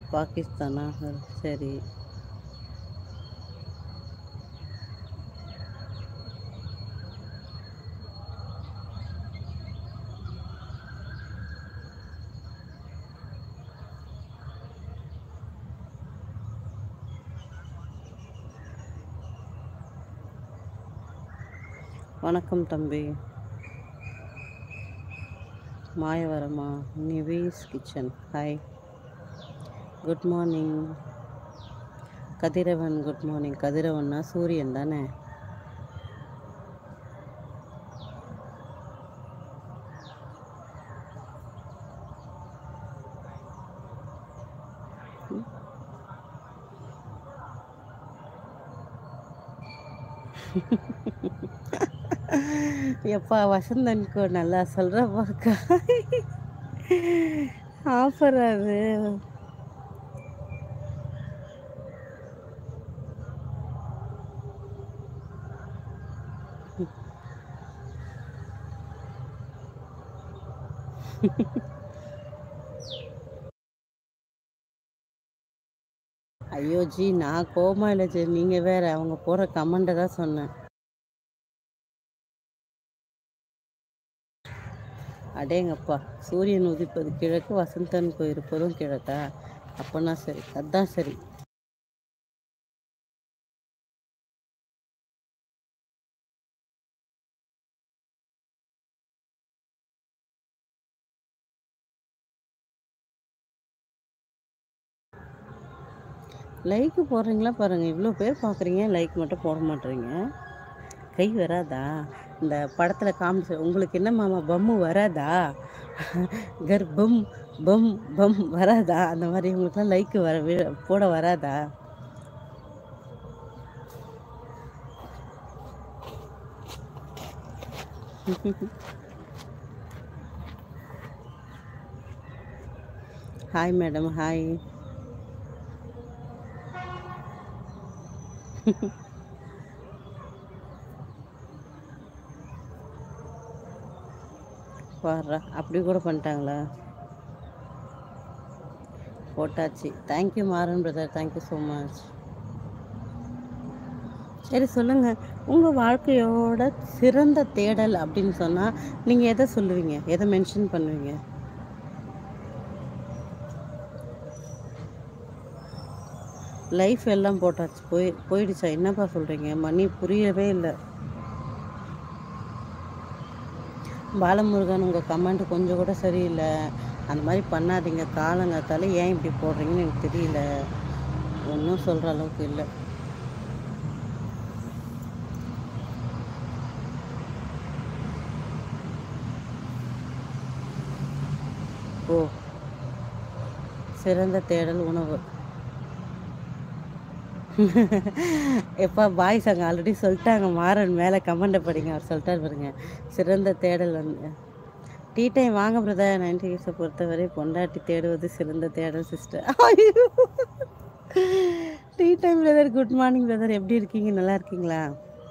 பாகிஸ்தானா? சரி. வணக்கம் தம்பி. மாயவரமா? Nivesh kitchen. Hi, good morning. Kathiravan, good morning. கதிரவன்னா சூரியன் தானே? எப்பா வசந்தனுக்கு நல்லா சொல்கிறப்பாக்கா. ஆஃபர் அது. ஐயோ ஜி, நான் கோமா இல்லை ஜி, நீங்கள் வேற. அவங்க போகிற கமெண்ட்டை தான் சொன்னேன். அடேங்கப்பா, சூரியன் உதிப்பது கிழக்கு, வசந்தன் இருப்பதும் கிழக்கா? அப்போனா சரி, அதுதான் சரி. லைக்கு போடுறீங்களா பாருங்கள், இவ்வளோ பேர் பார்க்குறீங்க, லைக் மட்டும் போட மாட்டேறீங்க. கை வராதா? இந்த படத்தில் காமிச்சு உங்களுக்கு என்ன மாமா பம்மு வராதா? கர்ப்பம் பம் பம் வராதா? அந்த மாதிரி உங்களுக்குலாம் லைக்கு போட வராதா? Hi madam, hi. பாடுறா, அப்படி கூட பண்ணிட்டாங்களா? போட்டாச்சு. Thank you Maran brother, thank you so much. சரி சொல்லுங்கள், உங்கள் வாழ்க்கையோட சிறந்த தேடல் அப்படின்னு சொன்னால் நீங்கள் எதை சொல்லுவீங்க? எதை மென்ஷன் பண்ணுவீங்க? லைஃப் எல்லாம் போட்டாச்சு, போயிடுச்சா? என்னப்பா சொல்கிறீங்க? மணி புரியவே இல்லை. பாலமுருகன், உங்கள் கமெண்ட் கொஞ்சம் கூட சரியில்லை. அந்த மாதிரி பண்ணாதீங்க. காலங்காத்தால ஏன் இப்படி போடுறீங்கன்னு எனக்கு தெரியல. ஒன்றும் சொல்கிற அளவுக்கு இல்லை. ஓ, சிறந்த தேடல் உணவு. எப்பா பாய்ஸ் அங்கே ஆல்ரெடி சொல்லிட்டாங்க. மாறன் மேலே கமெண்ட்டை படிங்க, அவர் சொல்லிட்டார் பாருங்க. சிறந்த தேடல் வந்து டீ டைம் வாங்க பிரதர். 90 இயர்ஸை பொறுத்தவரை பொண்டாட்டி தேடுவது சிறந்த தேடல் sister. Tea time brother, good morning brother. எப்படி இருக்கீங்க? நல்லா இருக்கீங்களா?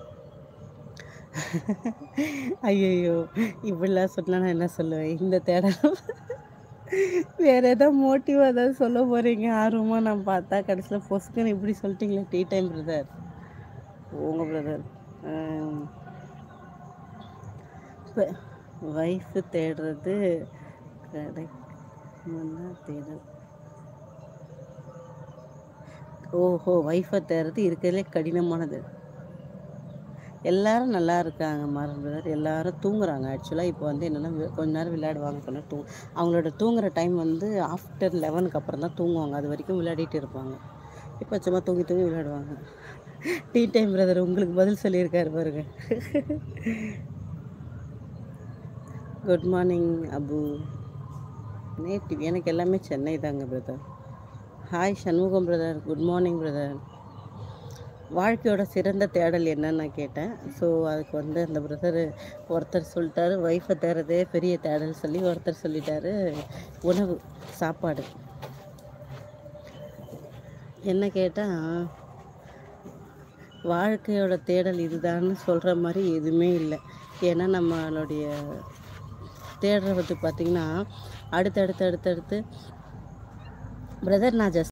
ஐயோ, இப்படிலாம் சொன்னால் நான் என்ன சொல்லுவேன்? இந்த தேடல் வேறு ஏதாவது மோட்டிவாக ஏதாவது சொல்ல போகிறீங்க ஆர்வமாக நான் பார்த்தா, கடைசியில் பொசுக்குன்னு இப்படி சொல்லிட்டீங்களே. டீ டைம் பிரதர், போங்க பிரதர். வைஃபு தேடுறது தேடல். ஓஹோ, ஒய்ஃபை தேடுறது இருக்கிறதுலே கடினமானது. எல்லாரும் நல்லா இருக்காங்க மாறன் பிரதர். எல்லாரும் தூங்குறாங்க. ஆக்சுவலாக இப்போ வந்து என்னென்னா கொஞ்ச நேரம் விளையாடுவாங்க, கொஞ்ச நேரம் அவங்களோட தூங்குற டைம் வந்து ஆஃப்டர் 11க்கு அப்புறம் தான் தூங்குவாங்க. அது வரைக்கும் விளையாடிட்டு இருப்பாங்க. இப்போ சும்மா தூங்கி விளையாடுவாங்க. டீ டைம் பிரதர் உங்களுக்கு பதில் சொல்லியிருக்காரு பாருங்க. Good morning Abu. நேட்டிவ் எனக்கு எல்லாமே சென்னை தாங்க brother. Hi Shanmugam brother, good morning brother. வாழ்க்கையோட சிறந்த தேடல் என்னன்னு நான் கேட்டேன். ஸோ அதுக்கு வந்து அந்த பிரதர் ஒருத்தர் சொல்லிட்டாரு ஒய்ஃபை தேடுறதே பெரிய தேடல் சொல்லி, ஒருத்தர் சொல்லிட்டாரு உணவு, சாப்பாடு. என்ன கேட்டால் வாழ்க்கையோட தேடல் இதுதான்னு சொல்கிற மாதிரி எதுவுமே இல்லை. ஏன்னா நம்மளுடைய தேடுறது பார்த்திங்கன்னா அடுத்தடுத்து பிரதர், நான் ஜஸ்ட்